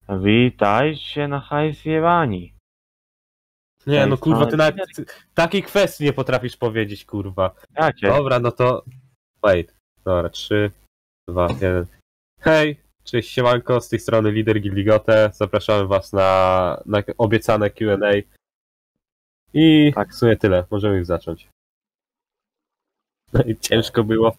Witajcie na hajsjewani. Nie, no kurwa, ty nawet takiej kwestii nie potrafisz powiedzieć, kurwa. Jakie? Dobra, no to... Wait. Dobra, 3, 2, 1. Hej, cześć, siemanko, z tej strony Lider Gilligote. Zapraszamy was na obiecane Q&A. I tak, w sumie tyle, możemy już zacząć. No i ciężko było.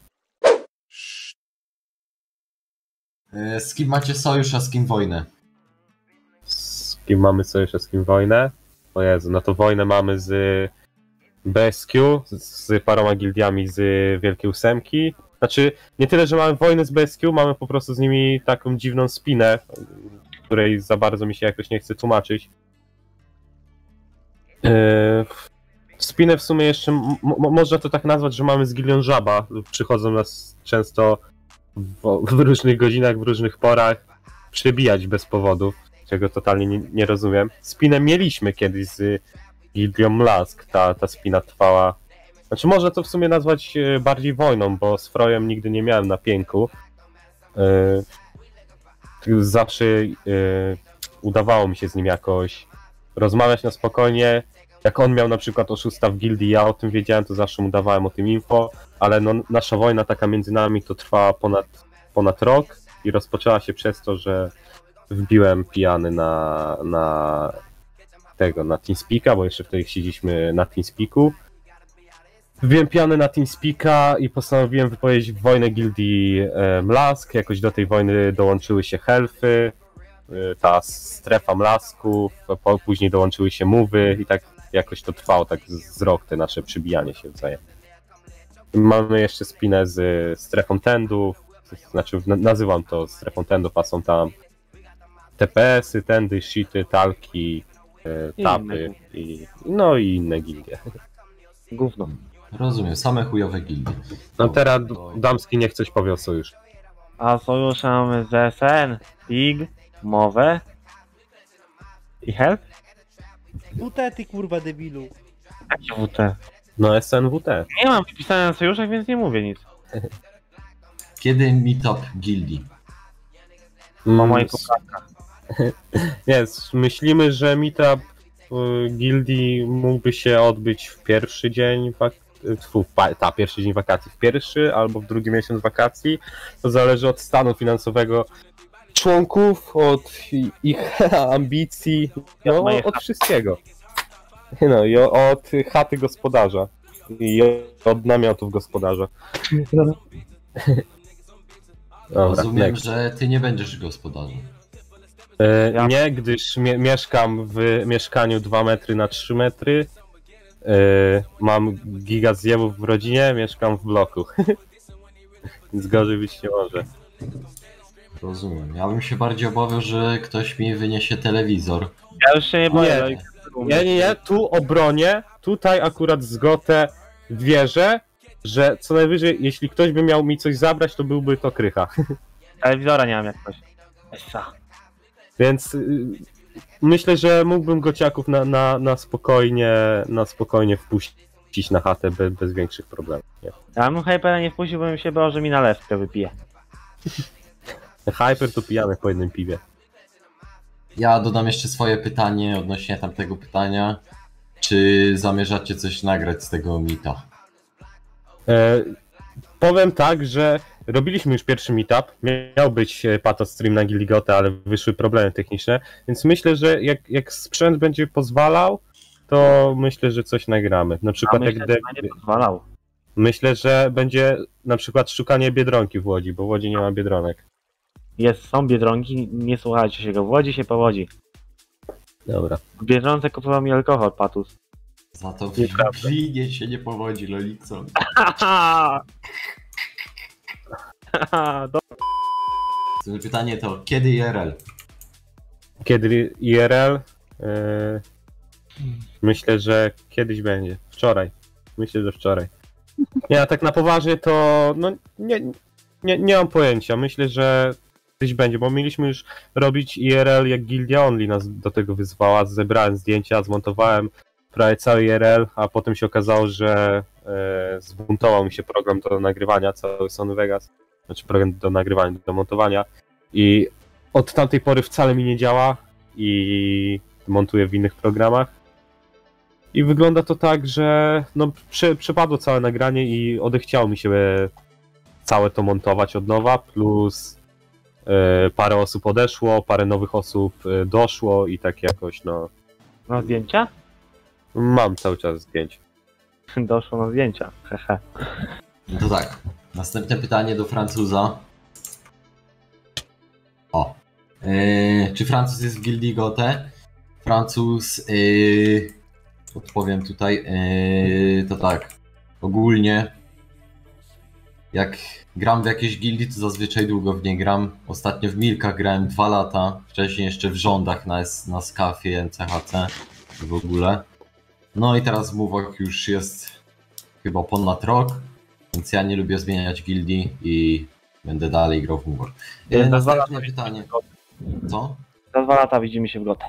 Z kim macie sojusz, a z kim wojnę? Z kim mamy sojusz, a z kim wojnę? O Jezu, no to wojnę mamy z BSQ, z paroma gildiami z Wielkiej Ósemki. Znaczy, nie tyle, że mamy wojnę z BSQ, mamy po prostu z nimi taką dziwną spinę, której za bardzo mi się jakoś nie chce tłumaczyć. Spinę w sumie jeszcze, można to tak nazwać, że mamy z gildią Żaba. Przychodzą nas często w różnych godzinach, w różnych porach przebijać bez powodów, czego totalnie nie rozumiem. Spinę mieliśmy kiedyś z gildią Mlask, ta spina trwała. Znaczy można to w sumie nazwać bardziej wojną, bo z Frojem nigdy nie miałem na pięku. Zawsze udawało mi się z nim jakoś rozmawiać na spokojnie. Jak on miał na przykład oszusta w gildii, ja o tym wiedziałem, to zawsze mu dawałem o tym info, ale no, nasza wojna taka między nami to trwała ponad rok i rozpoczęła się przez to, że wbiłem pijany na TeamSpeaka, bo jeszcze wtedy siedzieliśmy na TeamSpeaku. Wbiłem pijany na TeamSpeaka i postanowiłem wypowiedzieć wojnę gildii Mlask. Jakoś do tej wojny dołączyły się Helfy, ta strefa Mlasków, później dołączyły się Mówy i tak jakoś to trwało tak z rok, te nasze przybijanie się wzajemnie. Mamy jeszcze spinę z strefą tendów, znaczy nazywam to strefą tendów, a są tam TPS-y, tendy, shity, talki, tapy i inne gildie. Gówno. Rozumiem, same chujowe gildie. No teraz Damski niech coś powie o sojuszu. A sojusz mamy z SN, PIG, Mowę i Help? WT, ty kurwa debilu. Jakie WT? No SNWT. Nie mam wpisane na sojuszach, więc nie mówię nic. Kiedy meetup gildii? Po moich poprawkach. Nie, myślimy, że meetup gildii mógłby się odbyć w pierwszy dzień pierwszy dzień wakacji, w pierwszy albo w drugi miesiąc wakacji. To zależy od stanu finansowego członków, od ich ambicji, no, od wszystkiego. No i od chaty gospodarza i od namiotów gospodarza. Dobra, Rozumiem, next. że ty nie będziesz gospodarzem. Nie, gdyż mieszkam w mieszkaniu 2 metry na 3 metry. Mam giga zjebów w rodzinie, mieszkam w bloku. Więc gorzej być nie może. Rozumiem. Ja bym się bardziej obawiał, że ktoś mi wyniesie telewizor. Ja już się nie boję. Nie, tu obronię, tutaj akurat zgotę wierzę, że co najwyżej, jeśli ktoś by miał mi coś zabrać, to byłby to Krycha. Telewizora nie mam jak coś. Essa. Więc myślę, że mógłbym gociaków na spokojnie wpuścić na chatę bez większych problemów. Nie? Ja bym Hypera nie wpuścił, bo mi się bał, że mi nalewkę wypije. Hyper to pijany po jednym piwie. Ja dodam jeszcze swoje pytanie odnośnie tamtego pytania. Czy zamierzacie coś nagrać z tego meeta? Powiem tak, że robiliśmy już pierwszy meetup. Miał być pato stream na Gilligotę, ale wyszły problemy techniczne, więc myślę, że jak sprzęt będzie pozwalał, to myślę, że coś nagramy. Na przykład nie pozwalał. Myślę, że będzie na przykład szukanie Biedronki w Łodzi, bo w Łodzi nie ma Biedronek. Są Biedronki, nie słuchajcie się go, w Łodzi się powodzi. Dobra. W Biedronce kupował mi alkohol, Patus. Za to w winie się nie powodzi, Lolicon. Pytanie to, kiedy IRL? Kiedy IRL? Myślę, że kiedyś będzie. Wczoraj. Myślę, że wczoraj. Nie, a tak na poważnie to no, nie mam pojęcia. Myślę, że kiedyś będzie, bo mieliśmy już robić IRL, jak Gildia Only nas do tego wyzwała. Zebrałem zdjęcia, zmontowałem prawie cały IRL, a potem się okazało, że zbuntował mi się program do nagrywania, cały Sony Vegas. Znaczy program do nagrywania, do montowania i od tamtej pory wcale mi nie działa i montuję w innych programach. I wygląda to tak, że no, przepadło całe nagranie i odechciało mi się całe to montować od nowa, plus parę osób odeszło, parę nowych osób doszło i tak jakoś, no... Na zdjęcia? Mam cały czas zdjęć. Doszło na zdjęcia. Hehe. No to tak. Następne pytanie do Francuza. O. Czy Francuz jest w Gildii Gote? Francuz... odpowiem tutaj. To tak. Ogólnie jak gram w jakiejś gildii, to zazwyczaj długo w nie gram. Ostatnio w Milkach grałem 2 lata. Wcześniej jeszcze w rządach na Skafie, NCHC w ogóle. No i teraz w Mówach już jest chyba ponad rok, więc ja nie lubię zmieniać gildii i będę dalej grał w Mówach. Następne pytanie. Co? Za 2 lata widzimy się w Gotę.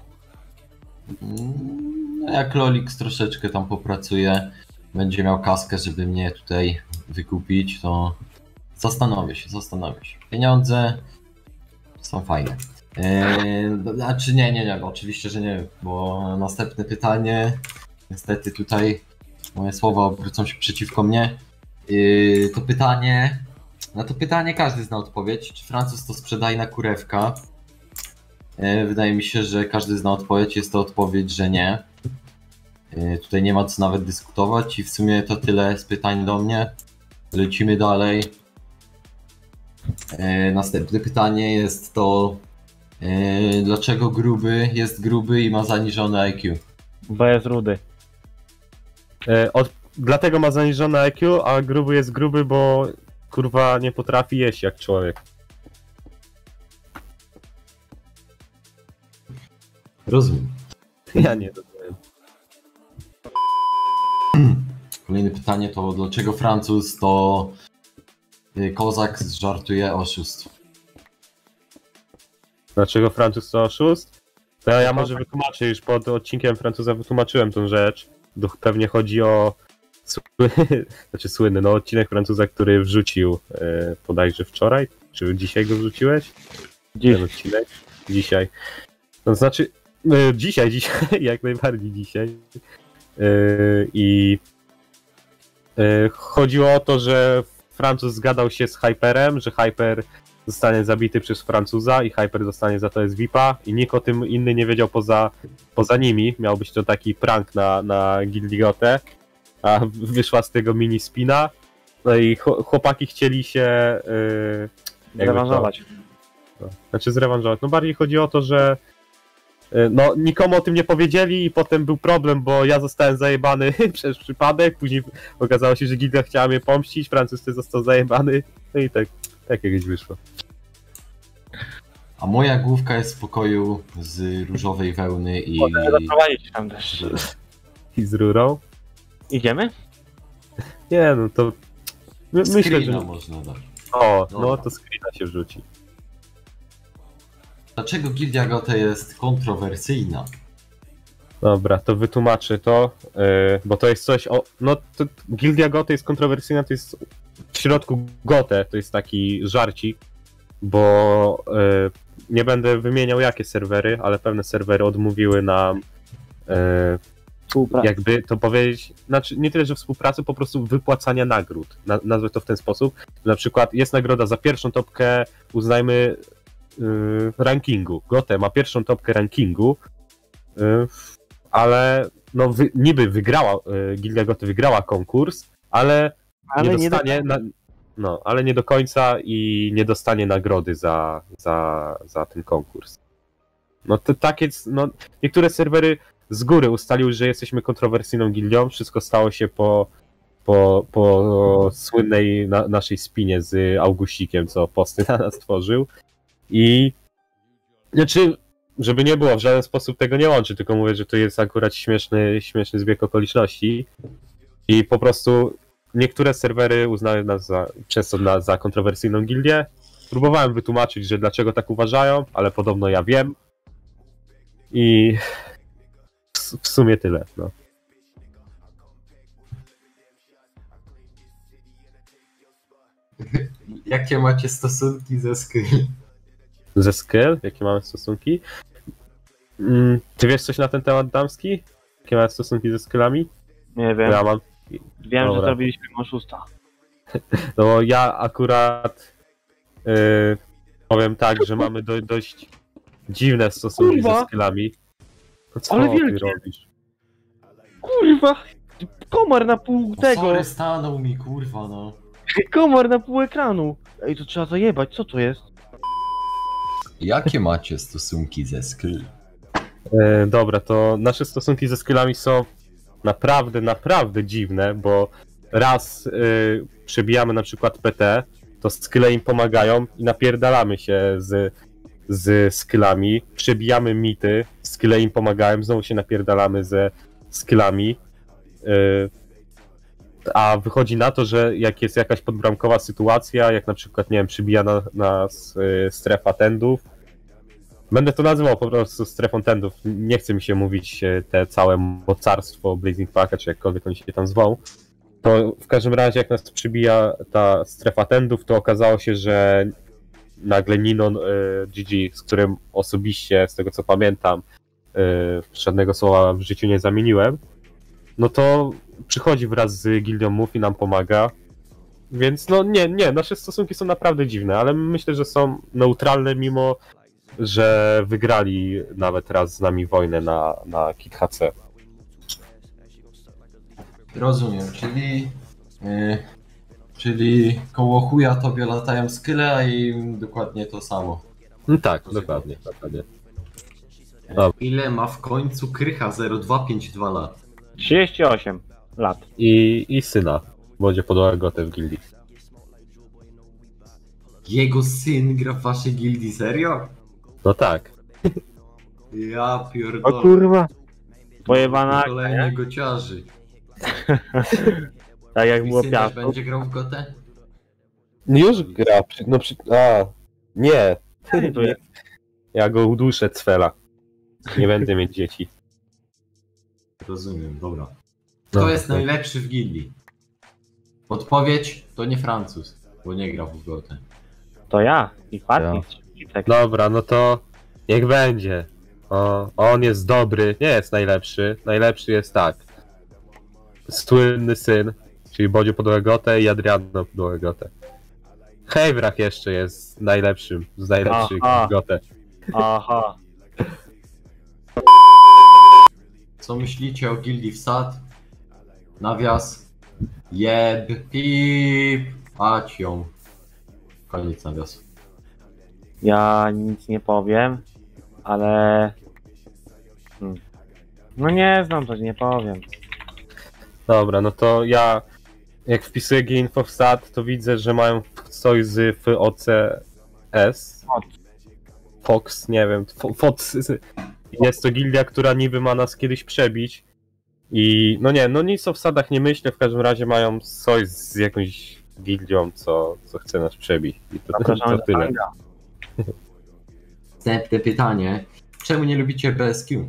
No jak Lolix troszeczkę tam popracuje, będzie miał kaskę, żeby mnie tutaj wykupić, to zastanowię się. Pieniądze są fajne. Znaczy nie, oczywiście, że nie, bo następne pytanie, niestety tutaj moje słowa obrócą się przeciwko mnie. Na to pytanie każdy zna odpowiedź, czy Francuz to sprzedajna kurewka? Wydaje mi się, że każdy zna odpowiedź, jest to odpowiedź, że nie. Tutaj nie ma co nawet dyskutować i w sumie to tyle z pytań do mnie. Lecimy dalej. Następne pytanie jest to, dlaczego gruby jest gruby i ma zaniżone IQ? Bo jest rudy. Dlatego ma zaniżone IQ, a gruby jest gruby, bo kurwa nie potrafi jeść jak człowiek. Rozumiem. Ja nie rozumiem. Kolejne pytanie to, dlaczego Francuz to kozak żartuje oszust? Dlaczego Francuz to oszust? To ja może wytłumaczę, już pod odcinkiem Francuza wytłumaczyłem tą rzecz. Pewnie chodzi o słynny, no odcinek Francuza, który wrzucił bodajże wczoraj, czy dzisiaj go wrzuciłeś? Ten odcinek? Dzisiaj. To znaczy, dzisiaj, jak najbardziej dzisiaj. I chodziło o to, że Francuz zgadał się z Hyperem, że Hyper zostanie zabity przez Francuza i Hyper dostanie za to SVIP-a i nikt o tym inny nie wiedział poza nimi. Miał być to taki prank na Gildii Gotę, a wyszła z tego mini spina. No i chłopaki chcieli się Zrewanżować. Znaczy zrewanżować. No bardziej chodzi o to, że no nikomu o tym nie powiedzieli i potem był problem, bo ja zostałem zajebany przez przypadek, później okazało się, że Gildia chciała mnie pomścić, Francuz też został zajebany, no i tak jakieś wyszło. A moja główka jest w pokoju z różowej wełny i... Mogę zaprowadzić tam też. I z rurą? Idziemy? Nie, no to... Myślę, że... można dać. O, Dobra. no to screena się wrzuci. Dlaczego Gildia Gote jest kontrowersyjna? Dobra, to wytłumaczę to, bo to jest coś o... No, to Gildia Gote jest kontrowersyjna, to jest w środku Gote, to jest taki żarcik, bo nie będę wymieniał jakie serwery, ale pewne serwery odmówiły nam jakby to powiedzieć, znaczy nie tyle, że współpracy, po prostu wypłacania nagród. Nazwę to w ten sposób. Na przykład jest nagroda za pierwszą topkę, uznajmy rankingu. Gote ma pierwszą topkę rankingu, ale no niby wygrała, Gildia Gote wygrała konkurs, ale nie dostanie, ale nie do końca i nie dostanie nagrody za ten konkurs. No to tak jest, no niektóre serwery z góry ustaliły, że jesteśmy kontrowersyjną gildią, wszystko stało się po słynnej naszej spinie z Augustikiem, co posty na nas tworzył. I znaczy, żeby nie było, w żaden sposób tego nie łączy, tylko mówię, że to jest akurat śmieszny zbieg okoliczności. I po prostu niektóre serwery uznały nas przez to za kontrowersyjną gildię. Próbowałem wytłumaczyć, że dlaczego tak uważają, ale podobno ja wiem. I w sumie tyle, no. Jakie macie stosunki ze Skrill? Ze skill? Jakie mamy stosunki? Ty wiesz coś na ten temat, Damski? Jakie mamy stosunki ze skillami? Nie wiem. Ja mam. Wiem, że Dobra. zrobiliśmy oszusta. No ja akurat powiem tak, że mamy dość dziwne stosunki Kurwa! ze skillami. No co Ale ty wielkie! robisz? Kurwa! Komar na pół O, tego! sorry, stanął mi, kurwa, no. Komar na pół ekranu! Ej, to trzeba zajebać, co to jest? Jakie macie stosunki ze skill? Dobra, to nasze stosunki ze skillami są naprawdę dziwne, bo raz przebijamy na przykład PT, to skille im pomagają i napierdalamy się z skillami, przebijamy mity, skille im pomagają, znowu się napierdalamy ze skillami, a wychodzi na to, że jak jest jakaś podbramkowa sytuacja, jak na przykład, nie wiem, przybija nas strefa tendów, będę to nazywał po prostu strefą tendów, nie chce mi się mówić te całe mocarstwo Blazing Packa, czy jakkolwiek oni się tam zwą, to w każdym razie jak nas przybija ta strefa tendów, to okazało się, że nagle Ninon GG, z którym osobiście, z tego co pamiętam, żadnego słowa w życiu nie zamieniłem, no to przychodzi wraz z Gildią Move i nam pomaga. Więc no nie, nasze stosunki są naprawdę dziwne, ale myślę, że są neutralne, mimo że wygrali nawet raz z nami wojnę na Kit HC. Rozumiem, czyli koło chuja tobie latają skille, a im dokładnie to samo. No tak, dokładnie. Ile ma w końcu Krycha 0252 lat? 38 lat. I syna, bo będzie podała gotę w gildii. Jego syn gra w waszej gildii, serio? No tak. Ja O pierdolę. kurwa! Pojebana akcja, Kolejny nie? gociarzy. Tak jak Twój było syn też piasto. będzie grał w gotę? Już gra, nie. To jest. Ja go uduszę, cwela. Nie będę mieć dzieci. Rozumiem, dobra. Kto No, jest tak. najlepszy w gildii? Odpowiedź to nie Francuz, bo nie gra w gotę. To ja i Fatnik. Tak. Dobra, no to niech będzie. On jest dobry, nie jest najlepszy. Najlepszy jest tak. Słynny syn, czyli Bodzio Podłegotę i Adriano Podłegotę. Hejwrach jeszcze jest najlepszym, z najlepszych Aha. Gotę. Aha. Co myślicie o gildii wsad? Nawias. Jeb. Pip. Acią. Koniec nawiasu. Ja nic nie powiem, ale... No nie znam, to nie powiem. Dobra, no to ja jak wpisuję G-Info w SAT, to widzę, że mają coś z FOCS. Fox, nie wiem. Fox. Jest to gildia, która niby ma nas kiedyś przebić. I no nie, no nic o wsadach nie myślę, w każdym razie mają coś z jakąś gildią, co chce nas przebić. I Zapraszamy to tyle. do Tanga. Następne pytanie. Czemu nie lubicie BSQ?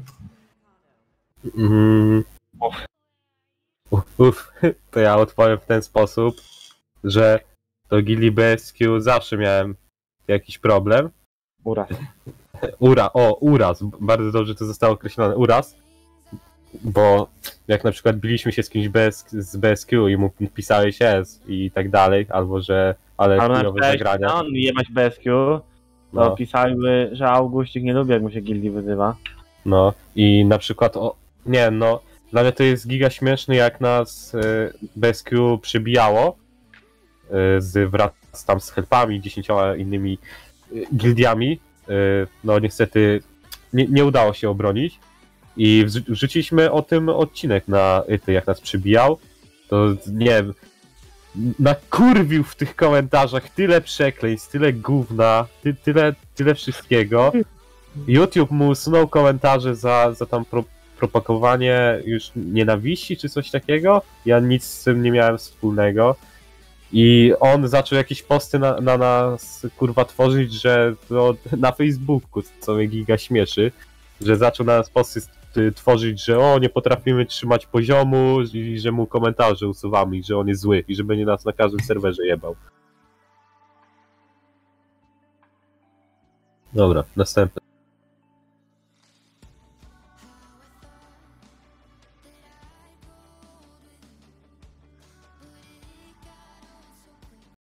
To ja odpowiem w ten sposób, że do gildii BSQ zawsze miałem jakiś problem. Uraz. Uraz. Bardzo dobrze to zostało określone. Uraz. Bo jak na przykład biliśmy się z kimś z BSQ i mu pisałeś S i tak dalej, albo że ale chujowe zagrania. On jebać BSQ, to No. pisaliby, że Augustik nie lubi, jak mu się gildii wyzywa. No i na przykład, dla mnie to jest giga śmieszne, jak nas BSQ przybijało wraz tam z helpami, 10 innymi gildiami. No niestety nie udało się obronić i wrzuciliśmy o tym odcinek na jak nas przybijał. To nie wiem, nakurwił w tych komentarzach tyle przekleństw, tyle gówna, tyle wszystkiego. YouTube mu usunął komentarze za tam propagowanie już nienawiści czy coś takiego. Ja nic z tym nie miałem wspólnego. I on zaczął jakieś posty na nas kurwa tworzyć, że to na Facebooku, co mnie giga śmieszy, że zaczął na nas posty tworzyć, że nie potrafimy trzymać poziomu i że mu komentarze usuwamy i że on jest zły i że będzie nas na każdym serwerze jebał. Dobra, następny.